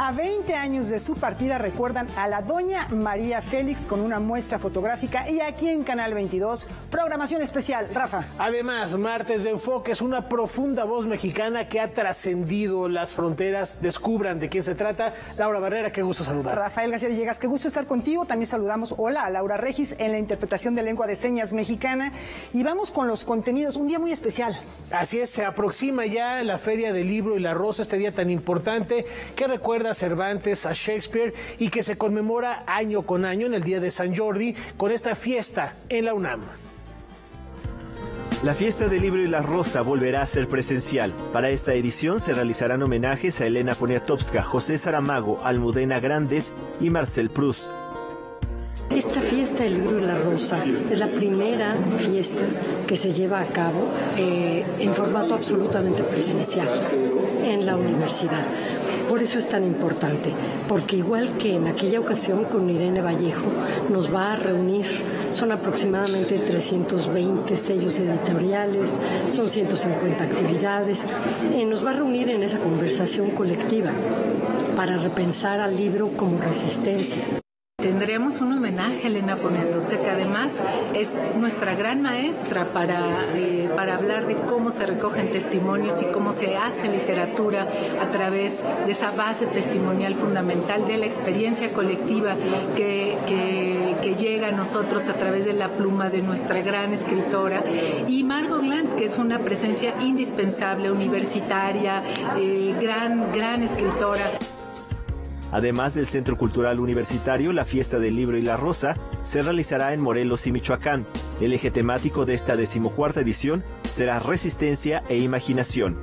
A 20 años de su partida recuerdan a la doña María Félix con una muestra fotográfica y aquí en Canal 22, programación especial. Rafa. Además, Martes de Enfoque es una profunda voz mexicana que ha trascendido las fronteras. Descubran de quién se trata. Laura Barrera, qué gusto saludar. Rafael García Villegas, qué gusto estar contigo. También saludamos, hola, a Laura Regis en la interpretación de lengua de señas mexicana. Y vamos con los contenidos, un día muy especial. Así es, se aproxima ya la Feria del Libro y la Rosa, este día tan importante que recuerda a Cervantes, a Shakespeare y que se conmemora año con año en el Día de San Jordi con esta fiesta en la UNAM. La Fiesta del Libro y la Rosa volverá a ser presencial. Para esta edición se realizarán homenajes a Elena Poniatowska, José Saramago, Almudena Grandes y Marcel Proust. Esta fiesta del libro y la rosa es la primera fiesta que se lleva a cabo en formato absolutamente presencial en la universidad. Por eso es tan importante, porque igual que en aquella ocasión con Irene Vallejo, nos va a reunir, son aproximadamente 320 sellos editoriales, son 150 actividades, nos va a reunir en esa conversación colectiva para repensar al libro como resistencia. Tendremos un homenaje a Elena Poniatowska, que además es nuestra gran maestra para hablar de cómo se recogen testimonios y cómo se hace literatura a través de esa base testimonial fundamental de la experiencia colectiva que llega a nosotros a través de la pluma de nuestra gran escritora. Y Margot Glantz, que es una presencia indispensable, universitaria, gran escritora. Además del Centro Cultural Universitario, la Fiesta del Libro y la Rosa se realizará en Morelos y Michoacán. El eje temático de esta 14ª edición será resistencia e imaginación.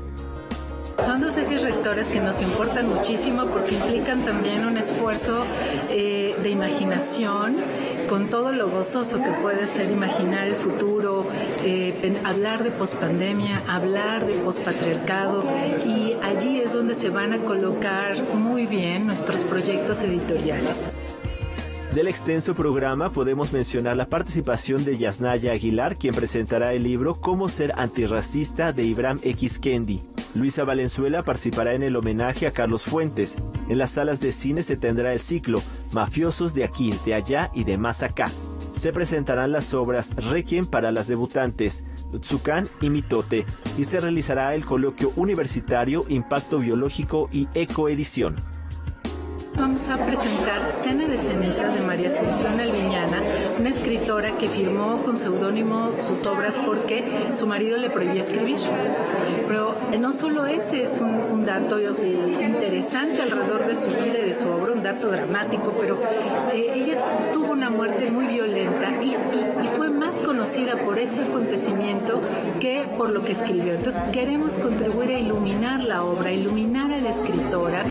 Son dos ejes rectores que nos importan muchísimo porque implican también un esfuerzo de imaginación con todo lo gozoso que puede ser imaginar el futuro, hablar de pospandemia, hablar de pospatriarcado, y allí es donde se van a colocar muy bien nuestros proyectos editoriales. Del extenso programa podemos mencionar la participación de Yasnaya Aguilar, quien presentará el libro Cómo ser antirracista de Ibram X. Kendi. Luisa Valenzuela participará en el homenaje a Carlos Fuentes. En las salas de cine se tendrá el ciclo Mafiosos de aquí, de allá y de más acá. Se presentarán las obras Requiem para las debutantes, Tzucán y Mitote, y se realizará el coloquio universitario Impacto Biológico y Ecoedición. Vamos a presentar Cena de cenizas de María Asunción Alviñana, una escritora que firmó con seudónimo sus obras porque su marido le prohibía escribir. Pero no solo ese es un dato interesante alrededor de su vida y de su obra, un dato dramático, pero ella tuvo una muerte muy violenta y fue más conocida por ese acontecimiento que por lo que escribió. Entonces queremos contribuir a iluminar la obra, a iluminar a la escritora.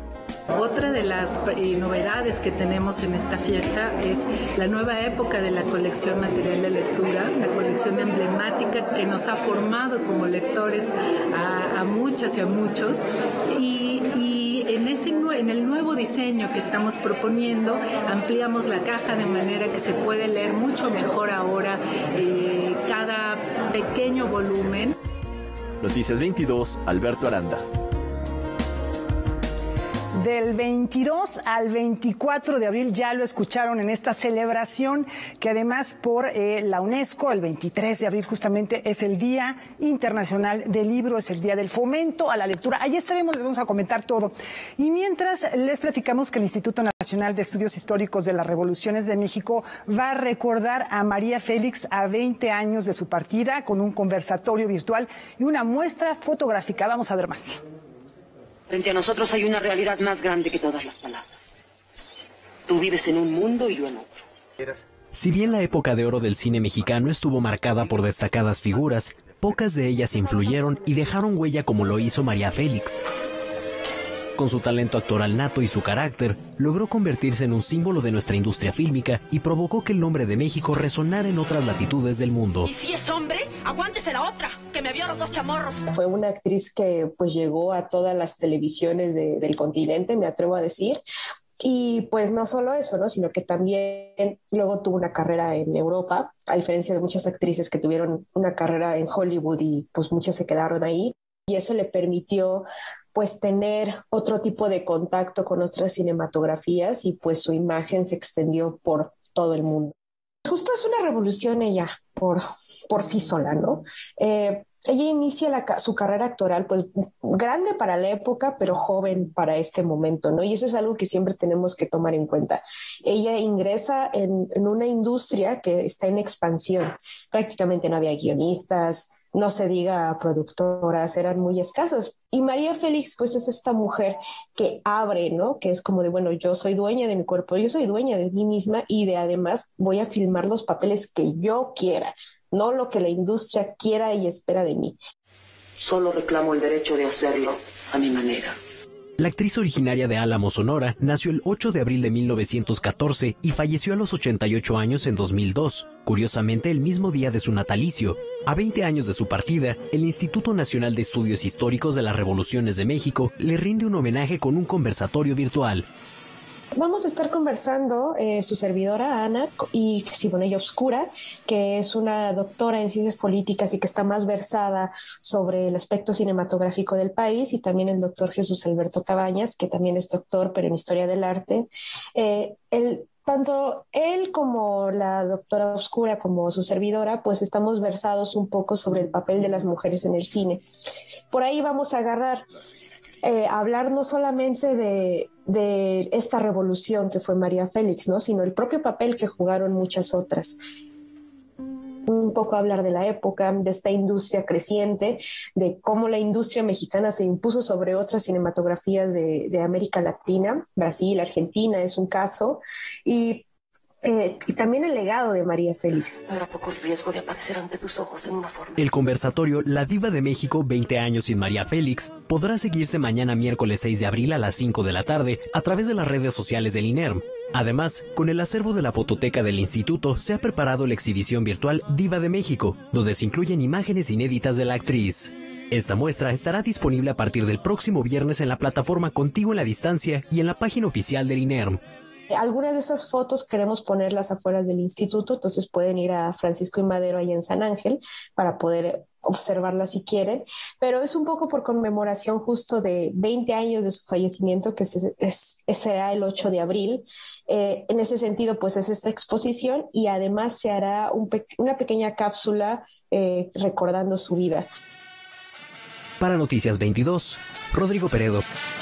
Otra de las novedades que tenemos en esta fiesta es la nueva época de la colección Material de Lectura, la colección emblemática que nos ha formado como lectores a muchas y a muchos, y en el nuevo diseño que estamos proponiendo ampliamos la caja de manera que se puede leer mucho mejor ahora cada pequeño volumen. Noticias 22, Alberto Aranda. Del 22 al 24 de abril, ya lo escucharon en esta celebración que además por la UNESCO, el 23 de abril justamente es el Día Internacional del Libro, es el Día del Fomento a la Lectura. Allí estaremos, les vamos a comentar todo. Y mientras les platicamos que el Instituto Nacional de Estudios Históricos de las Revoluciones de México va a recordar a María Félix a 20 años de su partida con un conversatorio virtual y una muestra fotográfica. Vamos a ver más. Frente a nosotros hay una realidad más grande que todas las palabras. Tú vives en un mundo y yo en otro. Si bien la época de oro del cine mexicano estuvo marcada por destacadas figuras, pocas de ellas influyeron y dejaron huella como lo hizo María Félix. Con su talento actoral nato y su carácter, logró convertirse en un símbolo de nuestra industria fílmica y provocó que el nombre de México resonara en otras latitudes del mundo. Y si es hombre, aguántese la otra, que me vio los dos chamorros. Fue una actriz que pues llegó a todas las televisiones del continente, me atrevo a decir. Y pues no solo eso, ¿no? Sino que también luego tuvo una carrera en Europa, a diferencia de muchas actrices que tuvieron una carrera en Hollywood y pues muchas se quedaron ahí. Y eso le permitió pues tener otro tipo de contacto con otras cinematografías y pues su imagen se extendió por todo el mundo. Justo es una revolución ella por sí sola, ¿no? Ella inicia su carrera actoral, pues grande para la época, pero joven para este momento, ¿no? Y eso es algo que siempre tenemos que tomar en cuenta. Ella ingresa en una industria que está en expansión. Prácticamente no había guionistas, no se diga productoras, eran muy escasas. Y María Félix, pues es esta mujer que abre, ¿no? Que es como de, bueno, yo soy dueña de mi cuerpo, yo soy dueña de mí misma y además voy a filmar los papeles que yo quiera, no lo que la industria quiera y espera de mí. Solo reclamo el derecho de hacerlo a mi manera. La actriz originaria de Álamo, Sonora, nació el 8 de abril de 1914 y falleció a los 88 años en 2002, curiosamente el mismo día de su natalicio. A 20 años de su partida, el Instituto Nacional de Estudios Históricos de las Revoluciones de México le rinde un homenaje con un conversatorio virtual. Vamos a estar conversando su servidora Ana y Siboney Obscura, que es una doctora en ciencias políticas y que está más versada sobre el aspecto cinematográfico del país, y también el doctor Jesús Alberto Cabañas, que también es doctor, pero en historia del arte. Tanto él como la doctora Obscura, como su servidora, pues estamos versados un poco sobre el papel de las mujeres en el cine. Por ahí vamos a agarrar hablar no solamente de esta revolución que fue María Félix, ¿no? Sino el propio papel que jugaron muchas otras. Un poco hablar de la época, de esta industria creciente, de cómo la industria mexicana se impuso sobre otras cinematografías de América Latina. Brasil, Argentina es un caso, y también el legado de María Félix. Habrá poco riesgo de aparecer ante tus ojos en una forma. El conversatorio La Diva de México, 20 años sin María Félix, podrá seguirse mañana miércoles 6 de abril a las 5 de la tarde a través de las redes sociales del INERM. Además, con el acervo de la fototeca del instituto se ha preparado la exhibición virtual Diva de México, donde se incluyen imágenes inéditas de la actriz. Esta muestra estará disponible a partir del próximo viernes en la plataforma Contigo en la Distancia y en la página oficial del INERM. Algunas de esas fotos queremos ponerlas afuera del instituto, entonces pueden ir a Francisco y Madero ahí en San Ángel para poder observarlas si quieren, pero es un poco por conmemoración justo de 20 años de su fallecimiento, que será el 8 de abril. En ese sentido, pues es esta exposición, y además se hará una pequeña cápsula recordando su vida. Para Noticias 22, Rodrigo Peredo.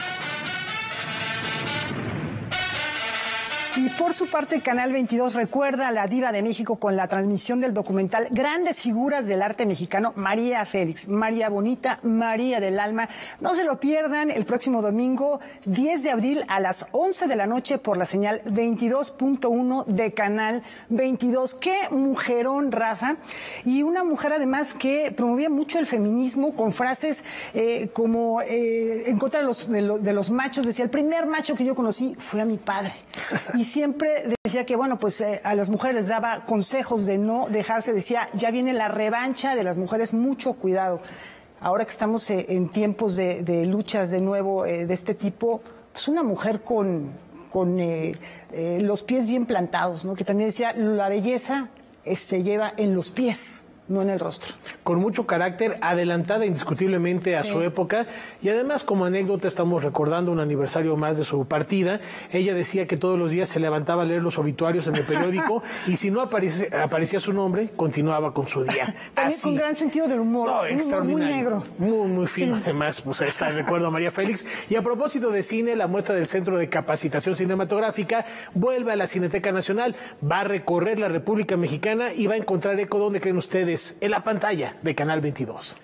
Y por su parte, Canal 22 recuerda a la Diva de México con la transmisión del documental Grandes Figuras del Arte Mexicano, María Félix, María Bonita, María del Alma. No se lo pierdan el próximo domingo 10 de abril a las 11 de la noche por la señal 22.1 de Canal 22. ¡Qué mujerón, Rafa! Y una mujer además que promovía mucho el feminismo con frases como en contra de los machos. Decía, el primer macho que yo conocí fue a mi padre. Y siempre decía que, bueno, pues a las mujeres les daba consejos de no dejarse. Decía, ya viene la revancha de las mujeres, mucho cuidado. Ahora que estamos en tiempos de luchas de nuevo de este tipo, pues una mujer con los pies bien plantados, ¿no? Que también decía, la belleza se lleva en los pies, no en el rostro. Con mucho carácter, adelantada indiscutiblemente a su época, y además como anécdota estamos recordando un aniversario más de su partida. Ella decía que todos los días se levantaba a leer los obituarios en el periódico y si no aparecía su nombre, continuaba con su día. También con gran sentido del humor, no, extraordinario, muy negro. Muy fino, además, pues ahí está el recuerdo a María Félix. Y a propósito de cine, la muestra del Centro de Capacitación Cinematográfica vuelve a la Cineteca Nacional, va a recorrer la República Mexicana y va a encontrar eco, ¿dónde creen ustedes? En la pantalla de Canal 22.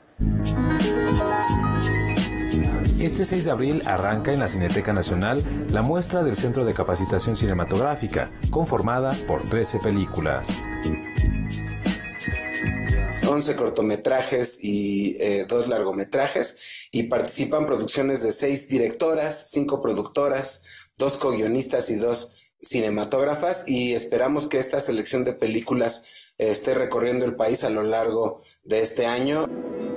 Este 6 de abril arranca en la Cineteca Nacional la muestra del Centro de Capacitación Cinematográfica, conformada por 13 películas. 11 cortometrajes y 2 largometrajes, y participan producciones de 6 directoras, 5 productoras, 2 co-guionistas y 2 cinematógrafas, y esperamos que esta selección de películas esté recorriendo el país a lo largo de este año.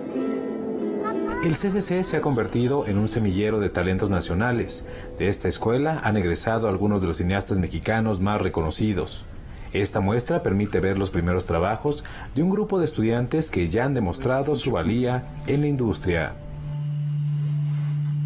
El CCC se ha convertido en un semillero de talentos nacionales. De esta escuela han egresado algunos de los cineastas mexicanos más reconocidos. Esta muestra permite ver los primeros trabajos de un grupo de estudiantes que ya han demostrado su valía en la industria.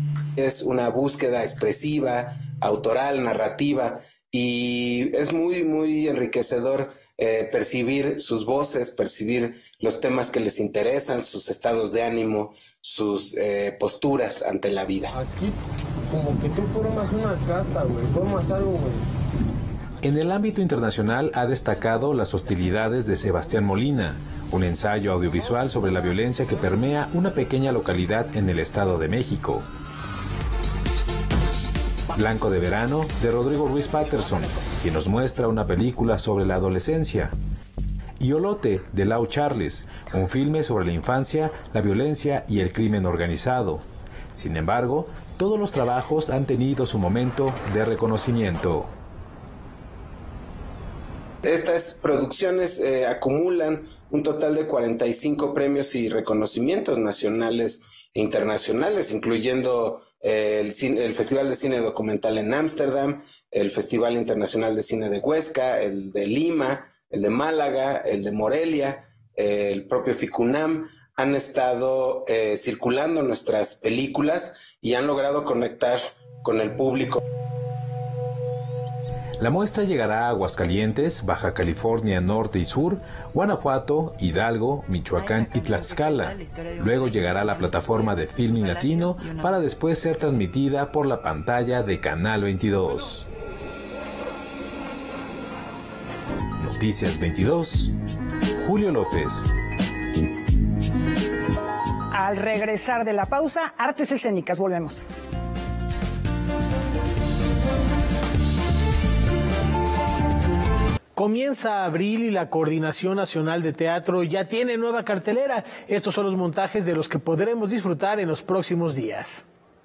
es una búsqueda expresiva, autoral, narrativa, y es muy, muy enriquecedor percibir sus voces, percibir los temas que les interesan, sus estados de ánimo, sus posturas ante la vida. Aquí como que tú formas una casta, güey, formas algo, güey. En el ámbito internacional ha destacado Las hostilidades de Sebastián Molina, un ensayo audiovisual sobre la violencia que permea una pequeña localidad en el Estado de México. Blanco de Verano, de Rodrigo Ruiz Patterson, quien nos muestra una película sobre la adolescencia. Y Olote, de Lau Charles, un filme sobre la infancia, la violencia y el crimen organizado. Sin embargo, todos los trabajos han tenido su momento de reconocimiento. Estas producciones acumulan un total de 45 premios y reconocimientos nacionales e internacionales, incluyendo el Festival de Cine Documental en Ámsterdam, el Festival Internacional de Cine de Huesca, el de Lima, el de Málaga, el de Morelia, el propio FICUNAM. Han estado circulando nuestras películas y han logrado conectar con el público. La muestra llegará a Aguascalientes, Baja California Norte y Sur, Guanajuato, Hidalgo, Michoacán y Tlaxcala. Luego llegará a la plataforma de Filmin Latino para después ser transmitida por la pantalla de Canal 22. Noticias 22, Julio López. Al regresar de la pausa, Artes Escénicas, volvemos. Comienza abril y la Coordinación Nacional de Teatro ya tiene nueva cartelera. Estos son los montajes de los que podremos disfrutar en los próximos días.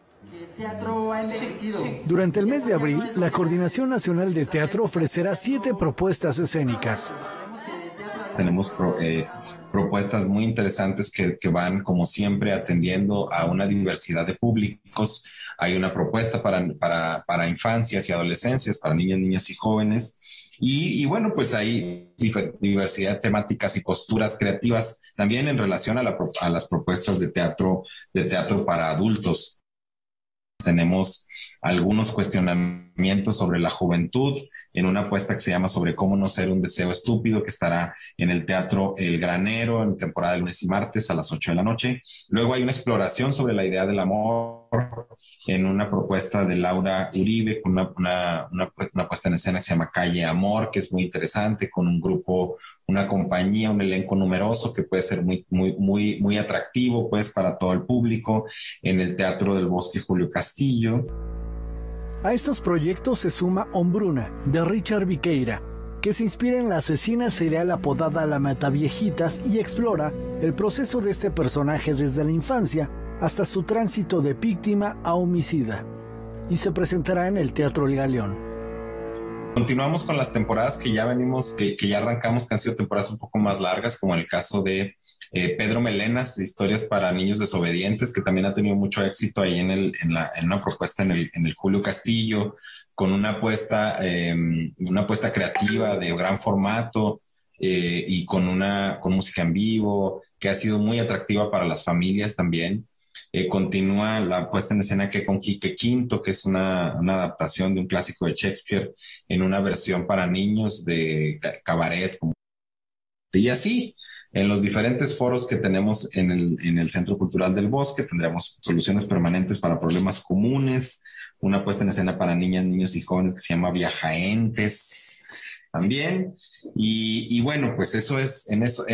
Durante el mes de abril, la Coordinación Nacional de Teatro ofrecerá 7 propuestas escénicas. Tenemos propuestas muy interesantes que van, como siempre, atendiendo a una diversidad de públicos. Hay una propuesta para infancias y adolescencias, para niñas, niños y jóvenes. Y bueno, pues hay diversidad de temáticas y posturas creativas también en relación a las propuestas de teatro para adultos. Tenemos algunos cuestionamientos sobre la juventud en una apuesta que se llama Sobre cómo no ser un deseo estúpido, que estará en el Teatro El Granero en temporada de lunes y martes a las 8 de la noche. Luego hay una exploración sobre la idea del amor en una propuesta de Laura Uribe con una puesta en escena que se llama Calle Amor, que es muy interesante, con un grupo, una compañía, un elenco numeroso que puede ser muy atractivo pues para todo el público, en el Teatro del Bosque Julio Castillo. A estos proyectos se suma Hombruna, de Richard Viqueira, que se inspira en la asesina serial apodada La Mataviejitas y explora el proceso de este personaje desde la infancia hasta su tránsito de víctima a homicida, y se presentará en el Teatro El Galeón. Continuamos con las temporadas que ya venimos, que ya arrancamos, que han sido temporadas un poco más largas, como en el caso de Pedro Melenas, Historias para Niños Desobedientes, que también ha tenido mucho éxito ahí en una propuesta en el Julio Castillo, con una apuesta creativa de gran formato y con música en vivo, que ha sido muy atractiva para las familias también. Continúa la puesta en escena que con Quique Quinto, que es una adaptación de un clásico de Shakespeare en una versión para niños de cabaret. Y así, en los diferentes foros que tenemos en el Centro Cultural del Bosque, tendremos soluciones permanentes para problemas comunes, una puesta en escena para niñas, niños y jóvenes que se llama Viajaentes también. Y bueno, pues eso es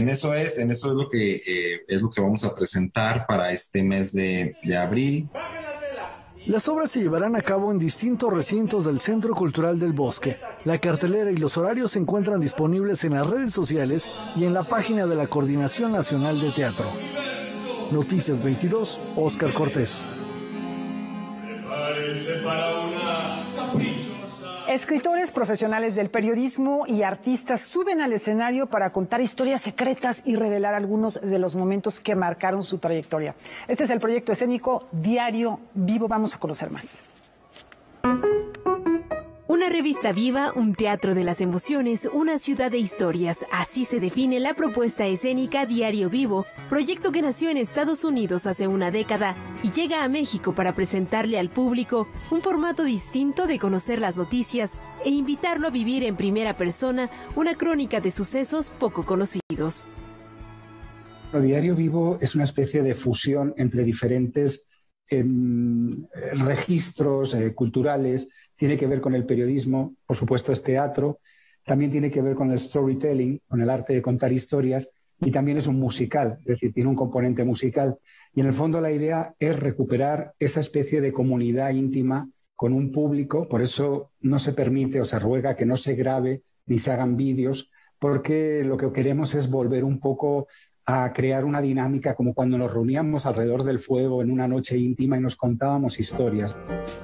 lo que vamos a presentar para este mes de abril. Las obras se llevarán a cabo en distintos recintos del Centro Cultural del Bosque. La cartelera y los horarios se encuentran disponibles en las redes sociales y en la página de la Coordinación Nacional de Teatro. Noticias 22, Óscar Cortés. Escritores profesionales del periodismo y artistas suben al escenario para contar historias secretas y revelar algunos de los momentos que marcaron su trayectoria. Este es el proyecto escénico Diario Vivo. Vamos a conocer más. Una revista Viva, un teatro de las emociones, una ciudad de historias. Así se define la propuesta escénica Diario Vivo, proyecto que nació en Estados Unidos hace una década y llega a México para presentarle al público un formato distinto de conocer las noticias e invitarlo a vivir en primera persona una crónica de sucesos poco conocidos. Diario Vivo es una especie de fusión entre diferentes registros culturales. Tiene que ver con el periodismo, por supuesto es teatro, también tiene que ver con el storytelling, con el arte de contar historias, y también es un musical, es decir, tiene un componente musical. Y en el fondo la idea es recuperar esa especie de comunidad íntima con un público, por eso no se permite o se ruega que no se grabe ni se hagan vídeos, porque lo que queremos es volver un poco a crear una dinámica como cuando nos reuníamos alrededor del fuego en una noche íntima y nos contábamos historias.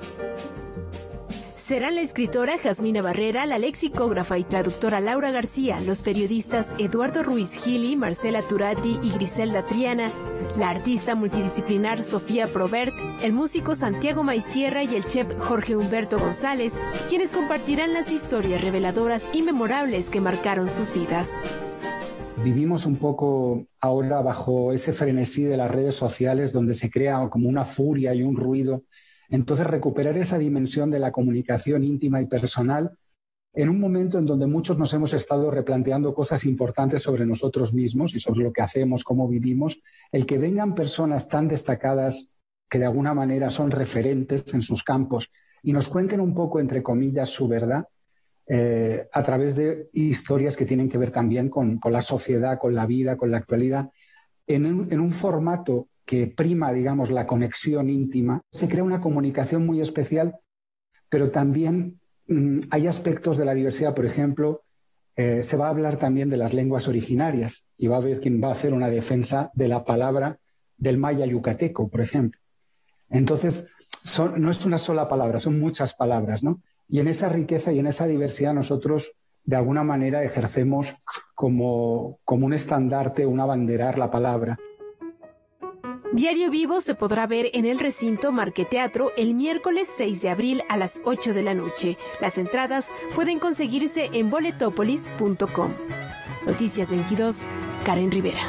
Serán la escritora Jasmina Barrera, la lexicógrafa y traductora Laura García, los periodistas Eduardo Ruiz Gili, Marcela Turati y Griselda Triana, la artista multidisciplinar Sofía Probert, el músico Santiago Maiztierra y el chef Jorge Humberto González, quienes compartirán las historias reveladoras y memorables que marcaron sus vidas. Vivimos un poco ahora bajo ese frenesí de las redes sociales donde se crea como una furia y un ruido. Entonces, recuperar esa dimensión de la comunicación íntima y personal en un momento en donde muchos nos hemos estado replanteando cosas importantes sobre nosotros mismos y sobre lo que hacemos, cómo vivimos, el que vengan personas tan destacadas que de alguna manera son referentes en sus campos y nos cuenten un poco, entre comillas, su verdad, a través de historias que tienen que ver también con la sociedad, con la vida, con la actualidad, en un formato que prima, digamos, la conexión íntima. Se crea una comunicación muy especial, pero también hay aspectos de la diversidad. Por ejemplo, se va a hablar también de las lenguas originarias y va a haber quien va a hacer una defensa de la palabra del maya yucateco, por ejemplo. Entonces, no es una sola palabra, son muchas palabras, ¿no? Y en esa riqueza y en esa diversidad nosotros de alguna manera ejercemos como un estandarte, un abanderar la palabra. Diario Vivo se podrá ver en el recinto Marqueteatro el miércoles 6 de abril a las 8 de la noche. Las entradas pueden conseguirse en boletopolis.com. Noticias 22, Karen Rivera.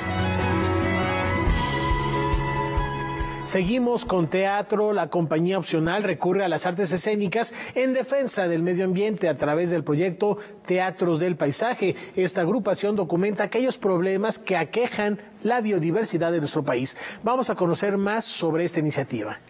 Seguimos con teatro. La compañía Opcional recurre a las artes escénicas en defensa del medio ambiente a través del proyecto Teatros del Paisaje. Esta agrupación documenta aquellos problemas que aquejan la biodiversidad de nuestro país. Vamos a conocer más sobre esta iniciativa.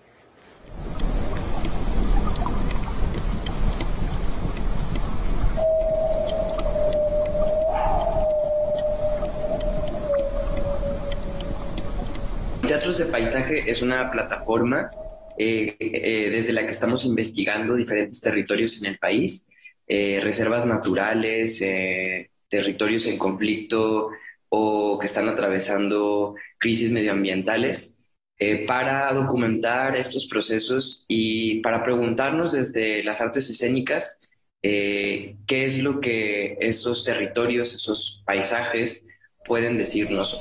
Teatros de Paisaje es una plataforma desde la que estamos investigando diferentes territorios en el país, reservas naturales, territorios en conflicto o que están atravesando crisis medioambientales, para documentar estos procesos y para preguntarnos desde las artes escénicas qué es lo que esos territorios, esos paisajes pueden decirnos.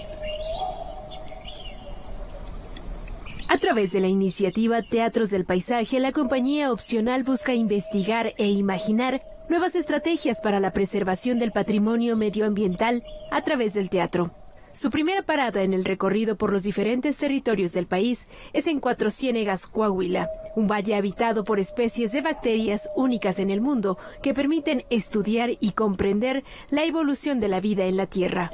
A través de la iniciativa Teatros del Paisaje, la compañía Opcional busca investigar e imaginar nuevas estrategias para la preservación del patrimonio medioambiental a través del teatro. Su primera parada en el recorrido por los diferentes territorios del país es en Cuatro Ciénegas, Coahuila, un valle habitado por especies de bacterias únicas en el mundo que permiten estudiar y comprender la evolución de la vida en la Tierra.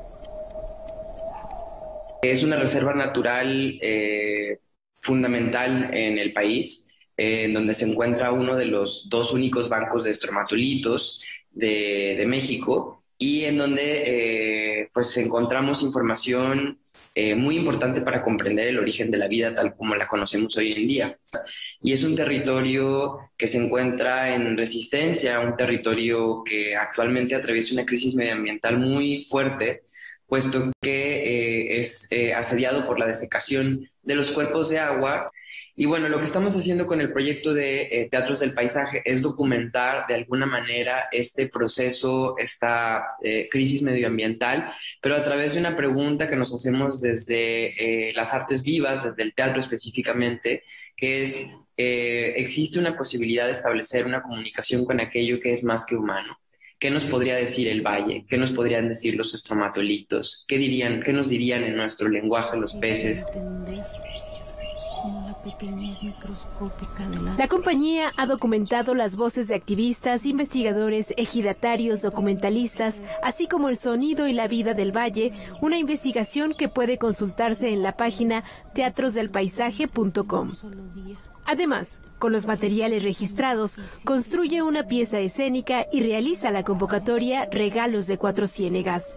Es una reserva natural fundamental en el país, en donde se encuentra uno de los dos únicos bancos de estromatolitos de México y en donde pues encontramos información muy importante para comprender el origen de la vida tal como la conocemos hoy en día. Y es un territorio que se encuentra en resistencia, un territorio que actualmente atraviesa una crisis medioambiental muy fuerte, puesto que es asediado por la desecación de los cuerpos de agua. Y bueno, lo que estamos haciendo con el proyecto de Teatros del Paisaje es documentar de alguna manera este proceso, esta crisis medioambiental, pero a través de una pregunta que nos hacemos desde las artes vivas, desde el teatro específicamente, que es existe una posibilidad de establecer una comunicación con aquello que es más que humano. ¿Qué nos podría decir el valle? ¿Qué nos podrían decir los estromatolitos? ¿Qué nos dirían en nuestro lenguaje los peces? La compañía ha documentado las voces de activistas, investigadores, ejidatarios, documentalistas, así como el sonido y la vida del valle, una investigación que puede consultarse en la página teatrosdelpaisaje.com. Además, con los materiales registrados, construye una pieza escénica y realiza la convocatoria Regalos de Cuatro Ciénegas,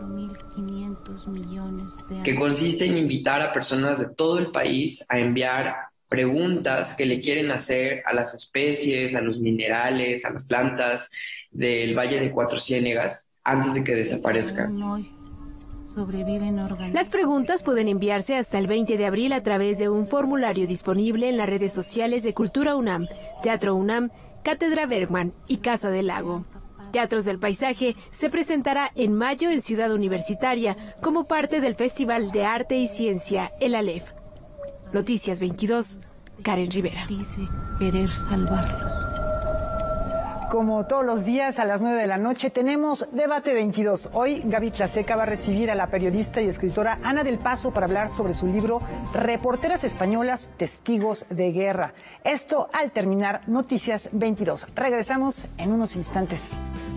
que consiste en invitar a personas de todo el país a enviar preguntas que le quieren hacer a las especies, a los minerales, a las plantas del Valle de Cuatro Ciénegas antes de que desaparezcan. Las preguntas pueden enviarse hasta el 20 de abril a través de un formulario disponible en las redes sociales de Cultura UNAM, Teatro UNAM, Cátedra Bergman y Casa del Lago. Teatros del Paisaje se presentará en mayo en Ciudad Universitaria como parte del Festival de Arte y Ciencia, el ALEF. Noticias 22, Karen Rivera. Dice querer salvarlos. Como todos los días a las 9 de la noche tenemos Debate 22. Hoy Gaby Tlaseca va a recibir a la periodista y escritora Ana del Paso para hablar sobre su libro Reporteras Españolas, Testigos de Guerra. Esto al terminar Noticias 22. Regresamos en unos instantes.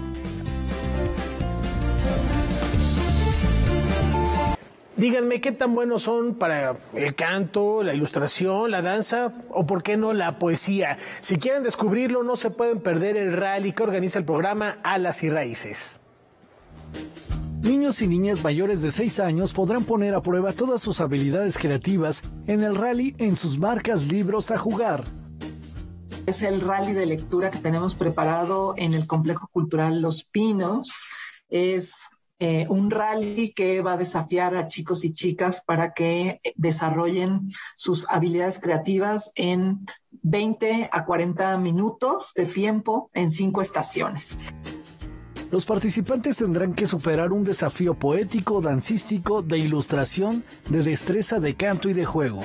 Díganme qué tan buenos son para el canto, la ilustración, la danza o por qué no la poesía. Si quieren descubrirlo, no se pueden perder el rally que organiza el programa Alas y Raíces. Niños y niñas mayores de 6 años podrán poner a prueba todas sus habilidades creativas en el rally En sus marcas, libros a jugar. Es el rally de lectura que tenemos preparado en el Complejo Cultural Los Pinos. Es un rally que va a desafiar a chicos y chicas para que desarrollen sus habilidades creativas en 20 a 40 minutos de tiempo en 5 estaciones. Los participantes tendrán que superar un desafío poético, dancístico, de ilustración, de destreza, de canto y de juego.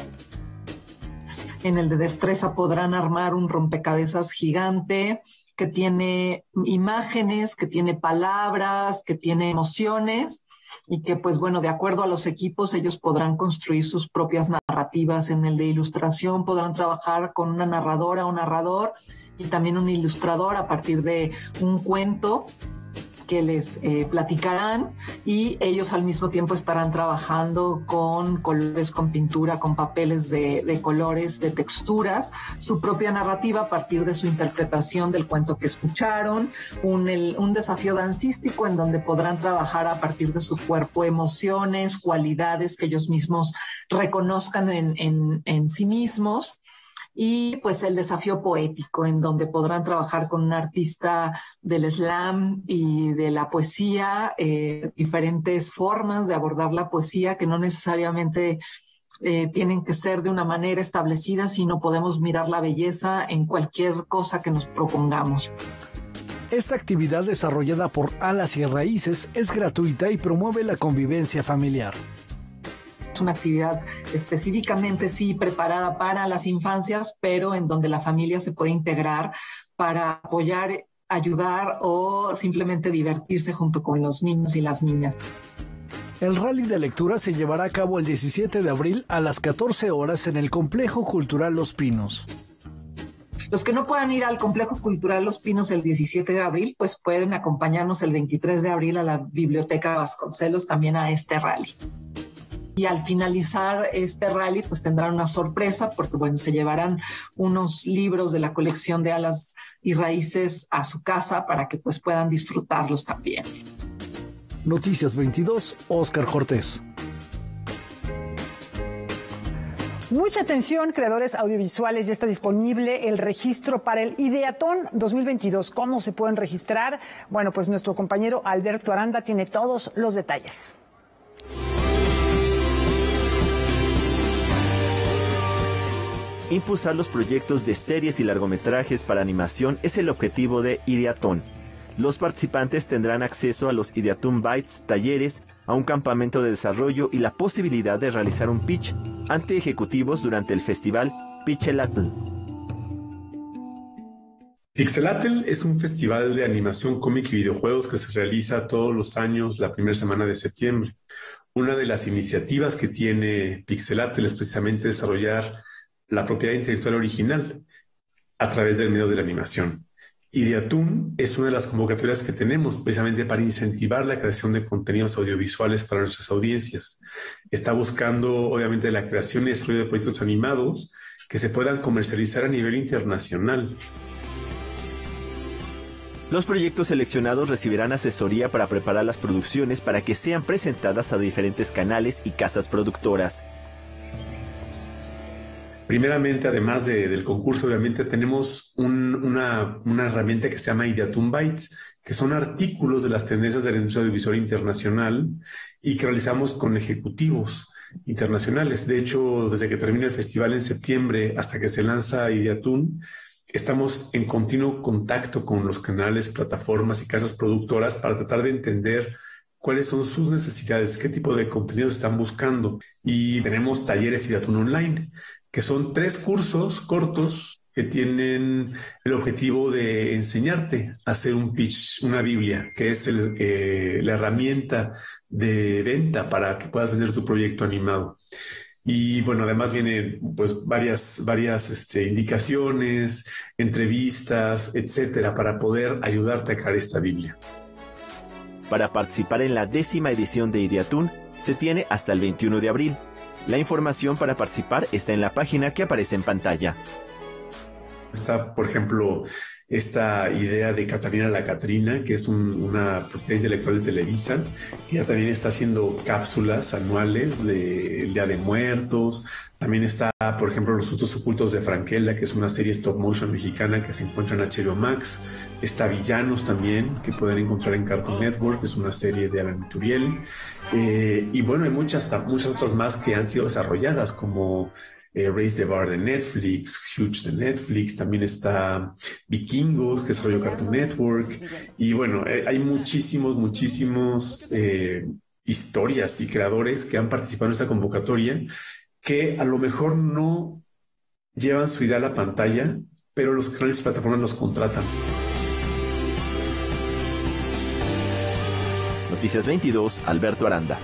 En el de destreza podrán armar un rompecabezas gigante que tiene imágenes, que tiene palabras, que tiene emociones y que, pues bueno, de acuerdo a los equipos, ellos podrán construir sus propias narrativas. En el de ilustración podrán trabajar con una narradora o narrador y también un ilustrador a partir de un cuento que les platicarán, y ellos al mismo tiempo estarán trabajando con colores, con pintura, con papeles de colores, de texturas, su propia narrativa a partir de su interpretación del cuento que escucharon, un desafío dancístico en donde podrán trabajar a partir de su cuerpo emociones, cualidades que ellos mismos reconozcan en sí mismos. Y pues el desafío poético, en donde podrán trabajar con un artista del slam y de la poesía, diferentes formas de abordar la poesía que no necesariamente tienen que ser de una manera establecida, sino podemos mirar la belleza en cualquier cosa que nos propongamos. Esta actividad desarrollada por Alas y Raíces es gratuita y promueve la convivencia familiar. Es una actividad específicamente sí preparada para las infancias, pero en donde la familia se puede integrar para apoyar, ayudar o simplemente divertirse junto con los niños y las niñas. El rally de lectura se llevará a cabo el 17 de abril a las 14 horas en el Complejo Cultural Los Pinos. Los que no puedan ir al Complejo Cultural Los Pinos el 17 de abril, pues pueden acompañarnos el 23 de abril a la Biblioteca Vasconcelos también a este rally. Y al finalizar este rally, pues tendrán una sorpresa porque, bueno, se llevarán unos libros de la colección de Alas y Raíces a su casa para que pues puedan disfrutarlos también. Noticias 22, Óscar Cortés. Mucha atención, creadores audiovisuales, ya está disponible el registro para el Ideatón 2022. ¿Cómo se pueden registrar? Bueno, pues nuestro compañero Alberto Aranda tiene todos los detalles. Impulsar los proyectos de series y largometrajes para animación es el objetivo de Ideatón. Los participantes tendrán acceso a los Ideatón Bites, talleres, a un campamento de desarrollo y la posibilidad de realizar un pitch ante ejecutivos durante el festival Pitchelatl. Pixelatl es un festival de animación, cómic y videojuegos que se realiza todos los años la primera semana de septiembre. Una de las iniciativas que tiene Pixelatl es precisamente desarrollar la propiedad intelectual original a través del medio de la animación. Ideatoon es una de las convocatorias que tenemos precisamente para incentivar la creación de contenidos audiovisuales para nuestras audiencias. Está buscando, obviamente, la creación y desarrollo de proyectos animados que se puedan comercializar a nivel internacional. Los proyectos seleccionados recibirán asesoría para preparar las producciones para que sean presentadas a diferentes canales y casas productoras. Primeramente, además del concurso, obviamente tenemos una herramienta que se llama Ideatoon Bytes, que son artículos de las tendencias de la industria audiovisual internacional y que realizamos con ejecutivos internacionales. De hecho, desde que termina el festival en septiembre hasta que se lanza Ideatoon, estamos en continuo contacto con los canales, plataformas y casas productoras para tratar de entender cuáles son sus necesidades, qué tipo de contenido están buscando. Y tenemos talleres Ideatoon Online, que son 3 cursos cortos que tienen el objetivo de enseñarte a hacer un pitch, una Biblia, que es la herramienta de venta para que puedas vender tu proyecto animado. Y bueno, además vienen pues varias indicaciones, entrevistas, etcétera, para poder ayudarte a crear esta Biblia. Para participar en la 10ª edición de Ideatoon, se tiene hasta el 21 de abril. La información para participar está en la página que aparece en pantalla. Está, por ejemplo, esta idea de Catarina la Catrina, que es una propiedad intelectual de Televisa, que ya también está haciendo cápsulas anuales del Día de Muertos. También está, por ejemplo, Los Sustos Ocultos de Frankelda, que es una serie stop motion mexicana que se encuentra en HBO Max. Está Villanos también, que pueden encontrar en Cartoon Network, que es una serie de Alan Ituriel. Y bueno, hay muchas otras más que han sido desarrolladas, como Raise the Bar de Netflix, Huge de Netflix, también está Vikingos, que desarrolló Cartoon Network, y bueno, hay muchísimos historias y creadores que han participado en esta convocatoria, que a lo mejor no llevan su idea a la pantalla, pero los canales y plataformas los contratan. Noticias 22, Alberto Aranda.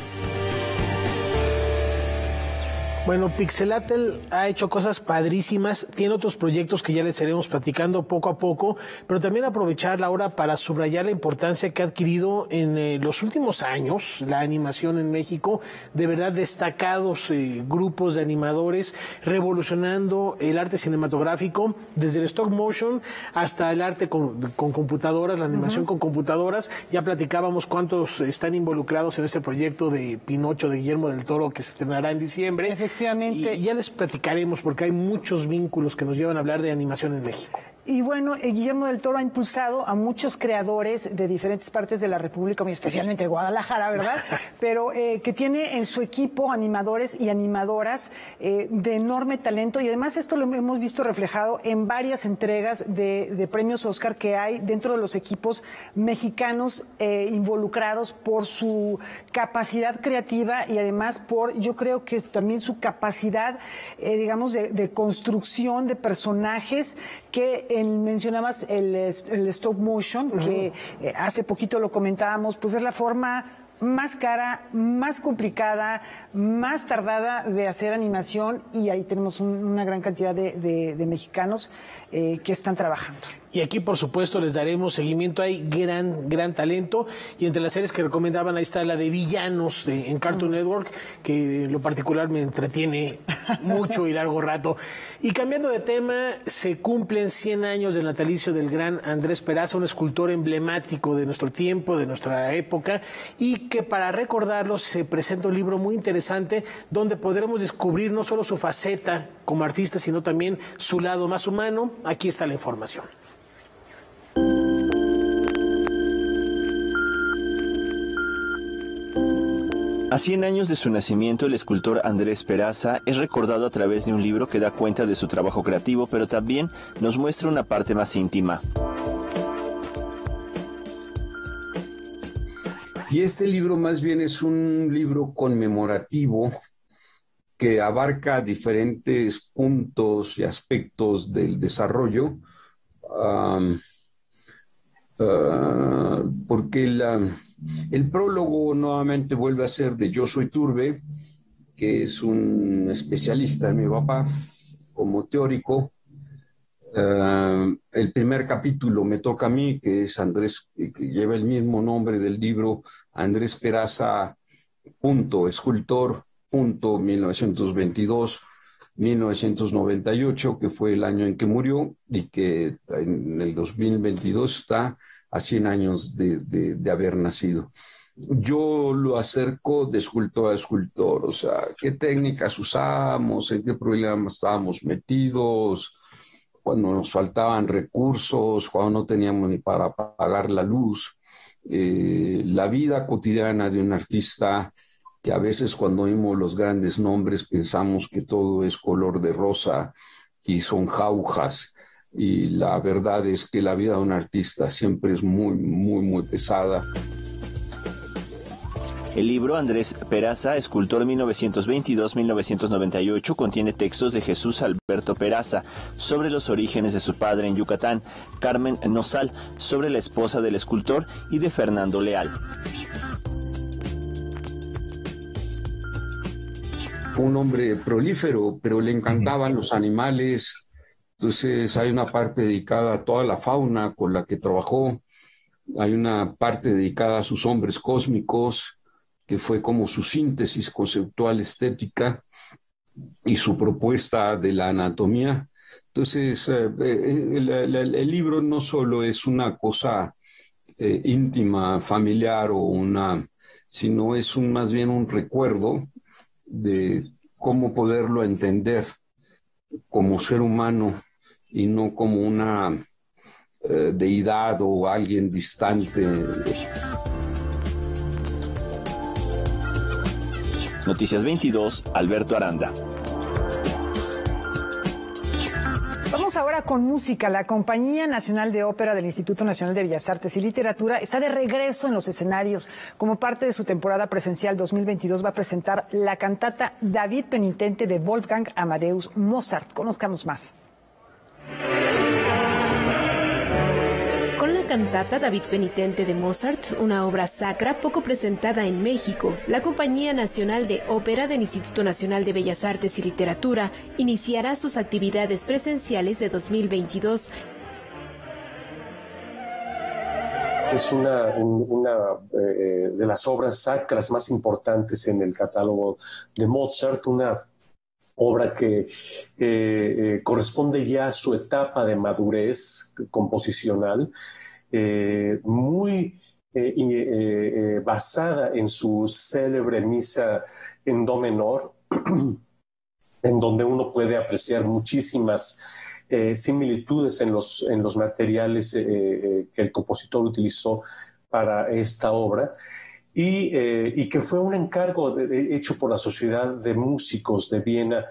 Bueno, Pixelatl ha hecho cosas padrísimas, tiene otros proyectos que ya les iremos platicando poco a poco, pero también aprovechar la hora para subrayar la importancia que ha adquirido en los últimos años la animación en México, de verdad destacados grupos de animadores revolucionando el arte cinematográfico, desde el stop motion hasta el arte con computadoras, la animación con computadoras. Ya platicábamos cuántos están involucrados en este proyecto de Pinocho de Guillermo del Toro, que se estrenará en diciembre. Efectivamente. Y ya les platicaremos porque hay muchos vínculos que nos llevan a hablar de animación en México. Y bueno, Guillermo del Toro ha impulsado a muchos creadores de diferentes partes de la República, muy especialmente de Guadalajara, ¿verdad? Pero que tiene en su equipo animadores y animadoras de enorme talento, y además esto lo hemos visto reflejado en varias entregas de premios Oscar que hay dentro de los equipos mexicanos involucrados por su capacidad creativa y además por, yo creo que también su capacidad, digamos, de construcción de personajes que mencionabas el stop motion, que hace poquito lo comentábamos, pues es la forma más cara, más complicada, más tardada de hacer animación, y ahí tenemos una gran cantidad de mexicanos que están trabajando. Y aquí, por supuesto, les daremos seguimiento. Hay gran talento. Y entre las series que recomendaban, ahí está la de Villanos en Cartoon Network, que en lo particular me entretiene mucho y largo rato. Y cambiando de tema, se cumplen 100 años del natalicio del gran Andrés Peraza, un escultor emblemático de nuestro tiempo, de nuestra época, y que para recordarlo se presenta un libro muy interesante donde podremos descubrir no solo su faceta como artista, sino también su lado más humano. Aquí está la información. A 100 años de su nacimiento, el escultor Andrés Peraza es recordado a través de un libro que da cuenta de su trabajo creativo, pero también nos muestra una parte más íntima. Y este libro más bien es un libro conmemorativo que abarca diferentes puntos y aspectos del desarrollo porque el prólogo nuevamente vuelve a ser de Yo Soy Turbe, que es un especialista de mi papá como teórico. El primer capítulo me toca a mí, que es Andrés, que lleva el mismo nombre del libro, Andrés Peraza, escultor, 1922-1998, que fue el año en que murió, y que en el 2022 está a 100 años de haber nacido. Yo lo acerco de escultor a escultor, o sea, qué técnicas usamos, en qué problemas estábamos metidos, cuando nos faltaban recursos, cuando no teníamos ni para pagar la luz, la vida cotidiana de un artista, que a veces cuando oímos los grandes nombres pensamos que todo es color de rosa y son jaujas, y la verdad es que la vida de un artista siempre es muy, muy, muy pesada. El libro Andrés Peraza, escultor 1922-1998, contiene textos de Jesús Alberto Peraza sobre los orígenes de su padre en Yucatán, Carmen Nosal sobre la esposa del escultor y de Fernando Leal. Un hombre prolífero, pero le encantaban los animales, entonces hay una parte dedicada a toda la fauna con la que trabajó, hay una parte dedicada a sus hombres cósmicos, que fue como su síntesis conceptual estética y su propuesta de la anatomía. Entonces, el libro no solo es una cosa íntima, familiar, sino es más bien un recuerdo de cómo poderlo entender como ser humano y no como una deidad o alguien distante. Noticias 22, Alberto Aranda. Vamos ahora con música. La Compañía Nacional de Ópera del Instituto Nacional de Bellas Artes y Literatura está de regreso en los escenarios. Como parte de su temporada presencial 2022 va a presentar la cantata David Penitente de Wolfgang Amadeus Mozart. Conozcamos más. Con la cantata David Penitente de Mozart, una obra sacra poco presentada en México, la Compañía Nacional de Ópera del Instituto Nacional de Bellas Artes y Literatura iniciará sus actividades presenciales de 2022. Es una de las obras sacras más importantes en el catálogo de Mozart, una obra que corresponde ya a su etapa de madurez composicional, muy basada en su célebre misa en do menor, en donde uno puede apreciar muchísimas similitudes en los materiales que el compositor utilizó para esta obra. Y que fue un encargo hecho por la Sociedad de Músicos de Viena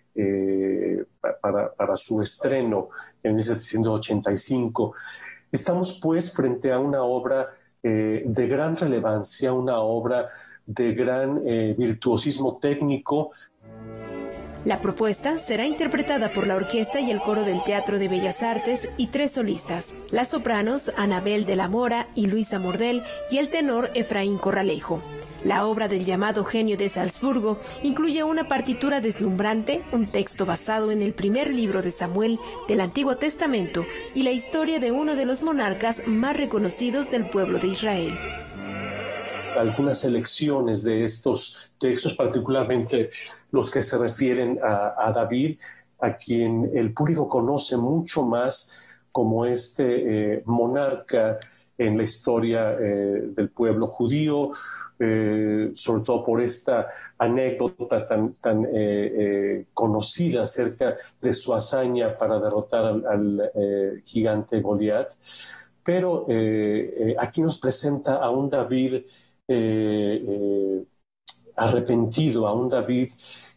para su estreno en 1785. Estamos pues frente a una obra de gran relevancia, una obra de gran virtuosismo técnico. La propuesta será interpretada por la orquesta y el coro del Teatro de Bellas Artes y 3 solistas, las sopranos Anabel de la Mora y Luisa Mordel y el tenor Efraín Corralejo. La obra del llamado genio de Salzburgo incluye una partitura deslumbrante, un texto basado en el primer libro de Samuel del Antiguo Testamento y la historia de uno de los monarcas más reconocidos del pueblo de Israel. Algunas selecciones de estos textos, particularmente los que se refieren a David, a quien el público conoce mucho más como este monarca en la historia del pueblo judío, sobre todo por esta anécdota tan conocida acerca de su hazaña para derrotar al gigante Goliat. Pero aquí nos presenta a un David arrepentido, a un David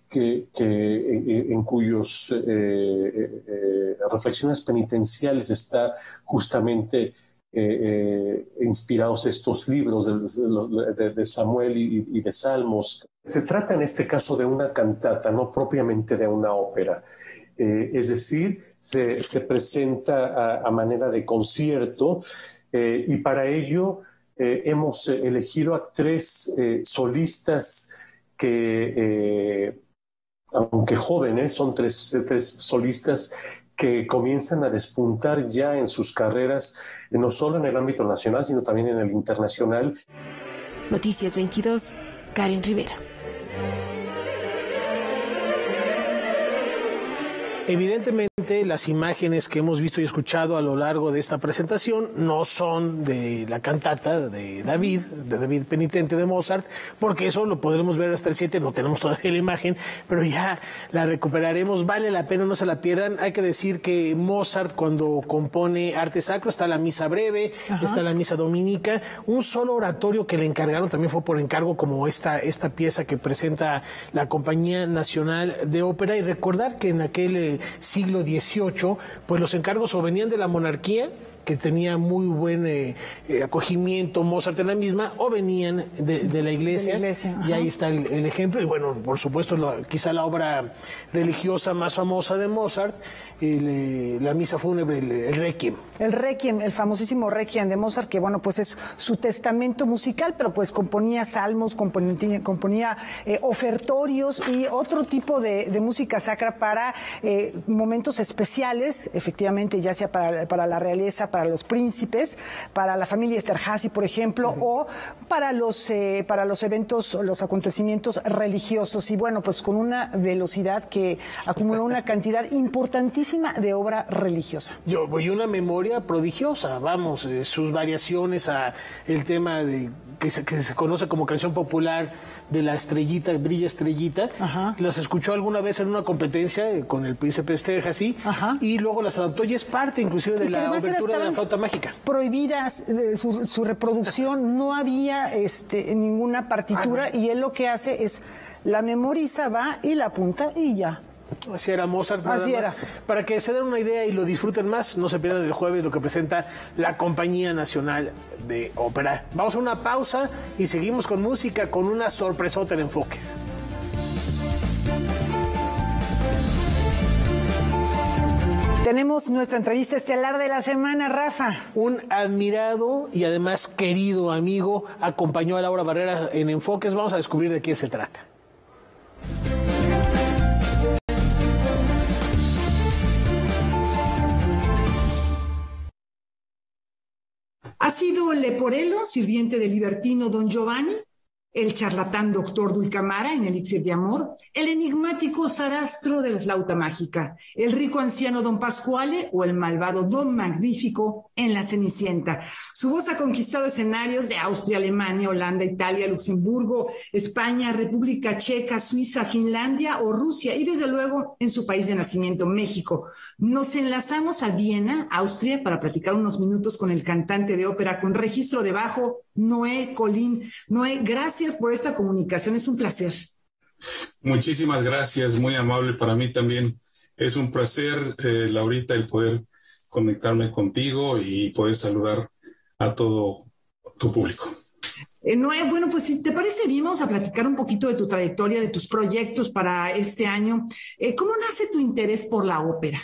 en cuyos reflexiones penitenciales está justamente inspirados estos libros de Samuel y de Salmos. Se trata en este caso de una cantata, no propiamente de una ópera. es decir, se presenta a manera de concierto, y para ello hemos elegido a 3 solistas que, aunque jóvenes, son tres solistas que comienzan a despuntar ya en sus carreras, no solo en el ámbito nacional, sino también en el internacional. Noticias 22, Karen Rivera. Evidentemente, las imágenes que hemos visto y escuchado a lo largo de esta presentación no son de la cantata de David Penitente de Mozart, porque eso lo podremos ver hasta el 7, no tenemos todavía la imagen, pero ya la recuperaremos. Vale la pena, no se la pierdan. Hay que decir que Mozart, cuando compone arte sacro, está la misa breve, está la misa dominica, un solo oratorio que le encargaron, también fue por encargo, como esta pieza que presenta la Compañía Nacional de Ópera. Y recordar que en aquel siglo XVIII, pues los encargos o venían de la monarquía, que tenía muy buen acogimiento Mozart en la misma, o venían de la iglesia, y ahí está el ejemplo. Y bueno, por supuesto, quizá la obra religiosa más famosa de Mozart, la misa fúnebre, el Requiem. El Requiem, el famosísimo Requiem de Mozart, que bueno, pues es su testamento musical, pero pues componía salmos, componía ofertorios y otro tipo de música sacra para momentos especiales, efectivamente, ya sea para la realeza, para los príncipes, para la familia Esterházy, por ejemplo, o para los eventos, los acontecimientos religiosos. Y bueno, pues con una velocidad que acumuló una cantidad importantísima de obra religiosa. Y una memoria prodigiosa, vamos, sus variaciones a el tema de que se conoce como canción popular de la estrellita, Brilla Estrellita. Las escuchó alguna vez en una competencia con el príncipe Esterházy, y luego las adoptó, y es parte inclusive de la obertura de la flauta mágica. Prohibidas su reproducción, no había ninguna partitura, y él lo que hace es la memoriza, va y la apunta y ya. Así era Mozart, nada Así más. era. Para que se den una idea y lo disfruten más, no se pierdan el jueves lo que presenta la Compañía Nacional de Ópera. Vamos a una pausa y seguimos con música, con una sorpresota en Enfoques. Tenemos nuestra entrevista estelar de la semana, Rafa. Un admirado y además querido amigo acompañó a Laura Barrera en Enfoques. Vamos a descubrir de qué se trata. Ha sido Leporello, sirviente del libertino Don Giovanni, el charlatán doctor Dulcamara en Elixir de Amor, el enigmático Sarastro de la flauta mágica, el rico anciano Don Pasquale o el malvado Don Magnífico en La Cenicienta. Su voz ha conquistado escenarios de Austria, Alemania, Holanda, Italia, Luxemburgo, España, República Checa, Suiza, Finlandia o Rusia, y desde luego en su país de nacimiento, México. Nos enlazamos a Viena, Austria, para platicar unos minutos con el cantante de ópera con registro de bajo, Noé Colín. Noé, gracias por esta comunicación, es un placer. Muchísimas gracias, muy amable para mí también. Es un placer, Laurita, el poder conectarme contigo y poder saludar a todo tu público. Noé, bueno, pues si te parece bien, vamos a platicar un poquito de tu trayectoria, de tus proyectos para este año. ¿Cómo nace tu interés por la ópera?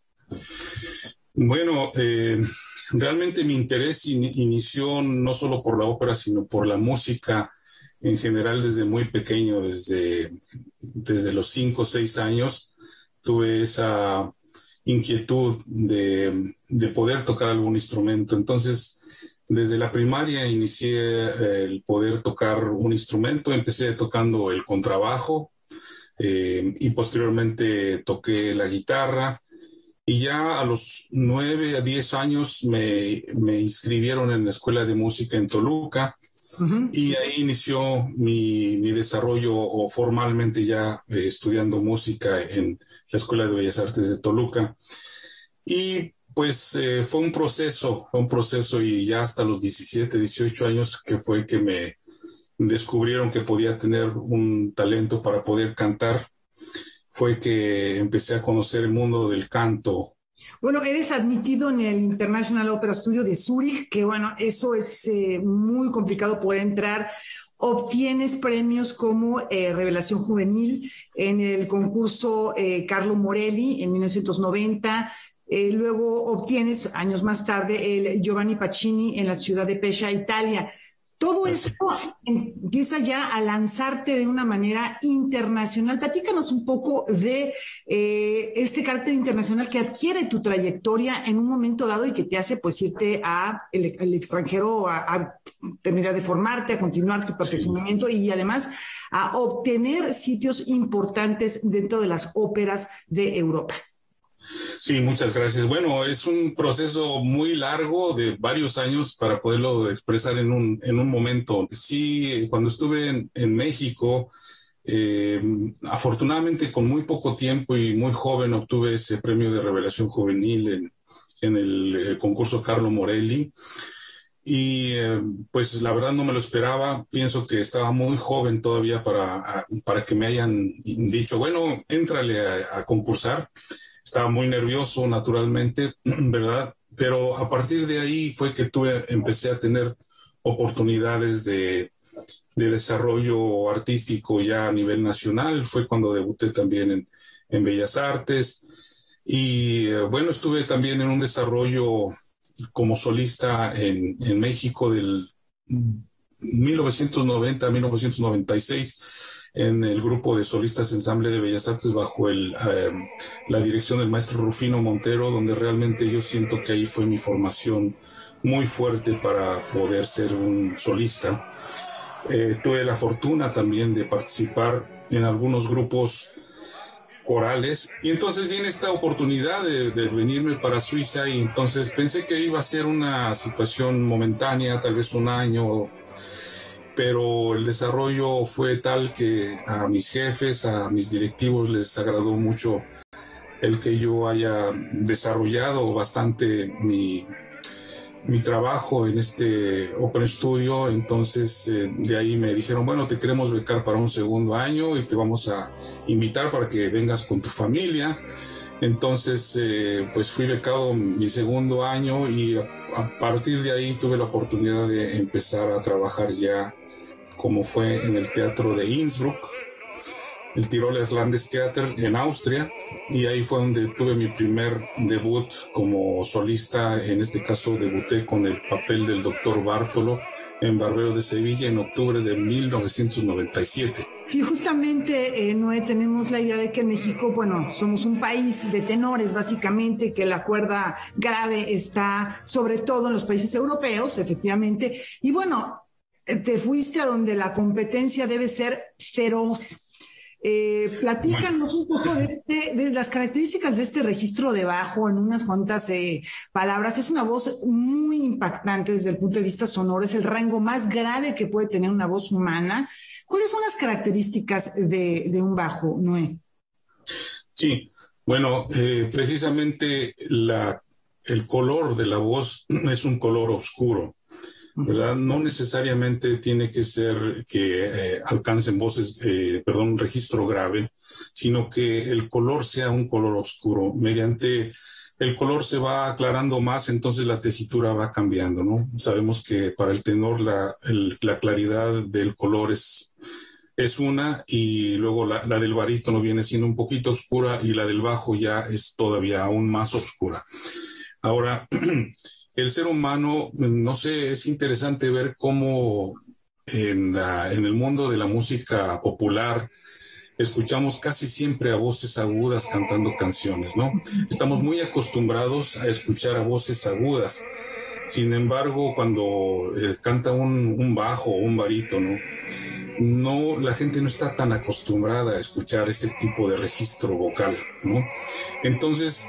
Bueno, realmente mi interés inició no solo por la ópera, sino por la música en general desde muy pequeño, desde los 5 o 6 años. Tuve esa inquietud de poder tocar algún instrumento. Entonces, desde la primaria inicié el poder tocar un instrumento. Empecé tocando el contrabajo y posteriormente toqué la guitarra. Y ya a los 9 a 10 años me inscribieron en la Escuela de Música en Toluca. Y ahí inició mi desarrollo, o formalmente ya estudiando música en la Escuela de Bellas Artes de Toluca. Y pues fue un proceso, y ya hasta los 17, 18 años que fue que me descubrieron que podía tener un talento para poder cantar, fue que empecé a conocer el mundo del canto. Bueno, eres admitido en el International Opera Studio de Zúrich, que bueno, eso es muy complicado poder entrar. obtienes premios como Revelación Juvenil en el concurso Carlo Morelli en 1990. Luego obtienes, años más tarde, el Giovanni Pacini en la ciudad de Pescia, Italia. Todo esto empieza ya a lanzarte de una manera internacional. Platícanos un poco de este carácter internacional que adquiere tu trayectoria en un momento dado y que te hace pues irte al extranjero a terminar de formarte, a continuar tu perfeccionamiento y además a obtener sitios importantes dentro de las óperas de Europa. Sí, muchas gracias. Bueno, es un proceso muy largo de varios años para poderlo expresar en un momento. Sí, cuando estuve en México, afortunadamente con muy poco tiempo y muy joven obtuve ese premio de Revelación Juvenil en el concurso Carlo Morelli. Y pues la verdad no me lo esperaba. Pienso que estaba muy joven todavía para que me hayan dicho, bueno, éntrale a concursar. Estaba muy nervioso, naturalmente, ¿verdad? Pero a partir de ahí fue que empecé a tener oportunidades de desarrollo artístico ya a nivel nacional. Fue cuando debuté también en Bellas Artes. Y bueno, estuve también en un desarrollo como solista en México del 1990 a 1996. En el grupo de solistas Ensamble de Bellas Artes bajo la dirección del maestro Rufino Montero, donde realmente yo siento que ahí fue mi formación muy fuerte para poder ser un solista. Tuve la fortuna también de participar en algunos grupos corales y entonces viene esta oportunidad de venirme para Suiza y entonces pensé que iba a ser una situación momentánea, tal vez un año, pero el desarrollo fue tal que a mis jefes, a mis directivos les agradó mucho el que yo haya desarrollado bastante mi trabajo en este Open Studio. Entonces de ahí me dijeron, bueno, te queremos becar para un segundo año y te vamos a invitar para que vengas con tu familia. Entonces pues fui becado mi segundo año y a partir de ahí tuve la oportunidad de empezar a trabajar ya como fue en el teatro de Innsbruck, el Tiroler Landestheater en Austria, y ahí fue donde tuve mi primer debut como solista. En este caso debuté con el papel del Dr. Bartolo en Barbero de Sevilla en octubre de 1997. Sí, justamente, Noé, tenemos la idea de que en México, bueno, somos un país de tenores, básicamente, que la cuerda grave está sobre todo en los países europeos, efectivamente, y bueno, te fuiste a donde la competencia debe ser feroz. Platícanos un poco de las características de este registro de bajo en unas cuantas palabras. Es una voz muy impactante desde el punto de vista sonoro, es el rango más grave que puede tener una voz humana. ¿Cuáles son las características de un bajo, Noé? Sí, bueno, precisamente el color de la voz es un color oscuro, ¿verdad? No necesariamente tiene que ser que alcancen un registro grave, sino que el color sea un color oscuro. Mediante el color se va aclarando más, entonces la tesitura va cambiando, ¿no? Sabemos que para el tenor la claridad del color es una, y luego la del barítono viene siendo un poquito oscura y la del bajo ya es todavía aún más oscura. Ahora, el ser humano, no sé, es interesante ver cómo en el mundo de la música popular escuchamos casi siempre a voces agudas cantando canciones, ¿no? Estamos muy acostumbrados a escuchar a voces agudas. Sin embargo, cuando canta un bajo o un barítono, la gente no está tan acostumbrada a escuchar ese tipo de registro vocal, ¿no? Entonces,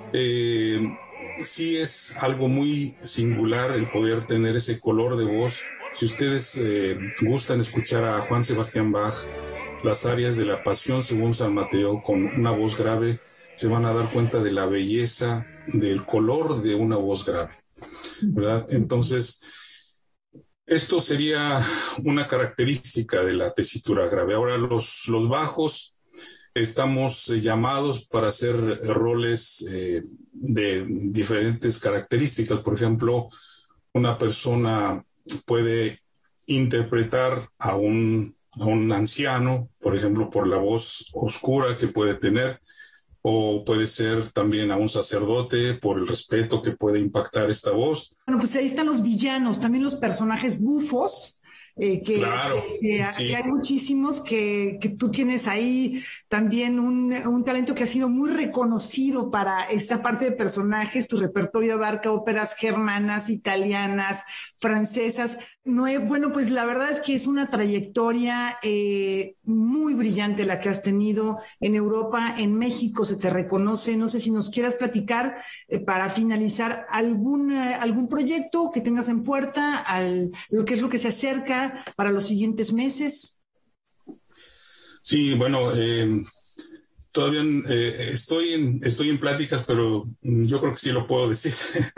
sí es algo muy singular el poder tener ese color de voz. Si ustedes gustan escuchar a Juan Sebastián Bach, las arias de la Pasión según San Mateo con una voz grave, se van a dar cuenta de la belleza del color de una voz grave, ¿verdad? Entonces, esto sería una característica de la tesitura grave. Ahora, los bajos estamos llamados para hacer roles de diferentes características. Por ejemplo, una persona puede interpretar a un anciano, por ejemplo, por la voz oscura que puede tener, o puede ser también a un sacerdote por el respeto que puede impactar esta voz. Bueno, pues ahí están los villanos, también los personajes bufos. Claro, sí. Hay muchísimos que tú tienes ahí también un talento que ha sido muy reconocido para esta parte de personajes. Tu repertorio abarca óperas germanas, italianas, francesas. Bueno, pues la verdad es que es una trayectoria muy brillante la que has tenido en Europa, en México se te reconoce. No sé si nos quieras platicar para finalizar algún proyecto que tengas en puerta, lo que es lo que se acerca para los siguientes meses. Sí, bueno, todavía estoy en pláticas, pero yo creo que sí lo puedo decir.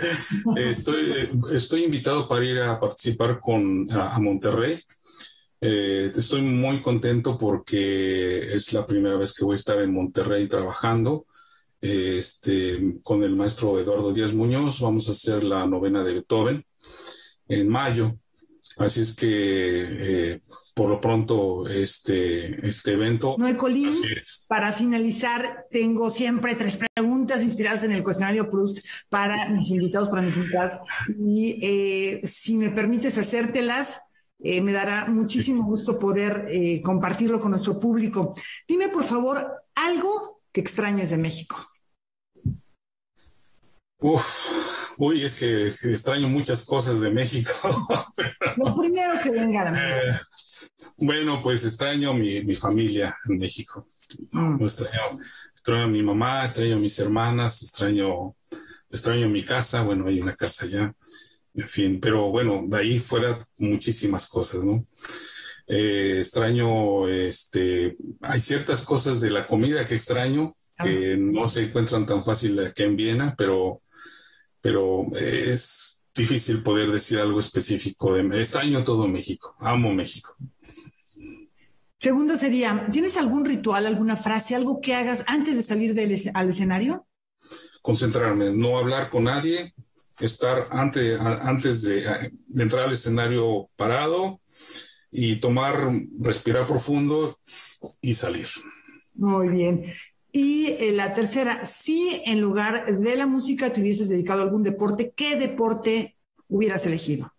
Estoy invitado para ir a participar a Monterrey. Estoy muy contento porque es la primera vez que voy a estar en Monterrey trabajando con el maestro Eduardo Díaz Muñoz. Vamos a hacer la novena de Beethoven en mayo. Así es que por lo pronto este evento... Noé Colín, para finalizar, tengo siempre 3 preguntas inspiradas en el cuestionario Proust para mis invitados, y si me permites hacértelas, me dará muchísimo gusto poder compartirlo con nuestro público. Dime, por favor, algo que extrañes de México. Uy, es que extraño muchas cosas de México. Lo primero que venga a la mente. Bueno, pues extraño mi familia en México. Extraño a mi mamá, extraño a mis hermanas, extraño mi casa. Bueno, hay una casa allá, en fin. Pero bueno, de ahí fuera muchísimas cosas, ¿no? Extraño, hay ciertas cosas de la comida que extraño, que no se encuentran tan fácil aquí en Viena, pero es difícil poder decir algo específico. Extraño todo México, amo México. Segundo sería, ¿tienes algún ritual, alguna frase, algo que hagas antes de salir al escenario? Concentrarme, no hablar con nadie, estar antes de entrar al escenario parado y respirar profundo y salir. Muy bien. Y la tercera, si en lugar de la música te hubieses dedicado a algún deporte, ¿qué deporte hubieras elegido?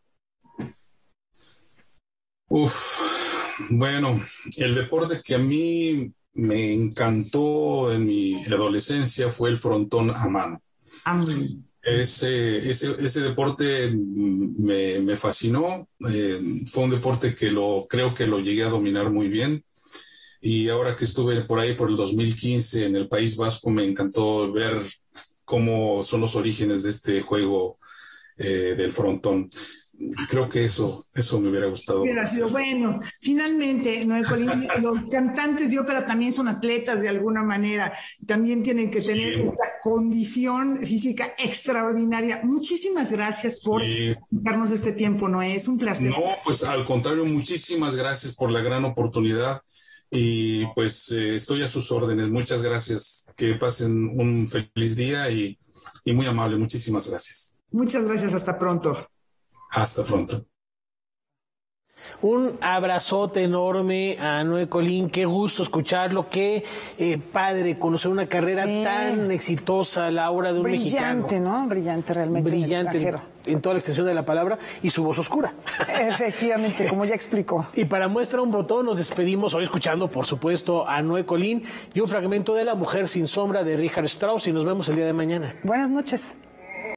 Bueno, el deporte que a mí me encantó en mi adolescencia fue el frontón a mano. Ese deporte me fascinó. Fue un deporte que creo que lo llegué a dominar muy bien. Y ahora que estuve por ahí por el 2015 en el País Vasco, me encantó ver cómo son los orígenes de este juego del frontón. Creo que eso me hubiera gustado. Hubiera sido bueno. Finalmente, Noé Colín, los cantantes de ópera también son atletas de alguna manera. También tienen que tener esta condición física extraordinaria. Muchísimas gracias por dedicarnos este tiempo, Noé. Es un placer. No, pues al contrario, muchísimas gracias por la gran oportunidad. Y pues estoy a sus órdenes. Muchas gracias. Que pasen un feliz día y muy amable. Muchísimas gracias. Muchas gracias. Hasta pronto. Hasta pronto. Un abrazote enorme a Noé Colín, qué gusto escucharlo, qué padre conocer una carrera tan exitosa, Laura, de un mexicano. Brillante, ¿no? Brillante realmente. Brillante en toda la extensión de la palabra y su voz oscura. Efectivamente, como ya explicó. Y para muestra un botón nos despedimos hoy escuchando, por supuesto, a Noé Colín y un fragmento de La mujer sin sombra de Richard Strauss y nos vemos el día de mañana. Buenas noches.